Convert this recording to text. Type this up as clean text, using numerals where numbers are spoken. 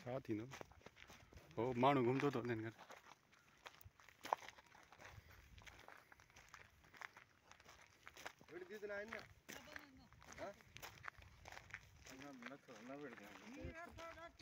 साथ ही ना हो मानू घूमतो तो दिन कर वीडियो दिना है ना हां ना ना ना वीडियो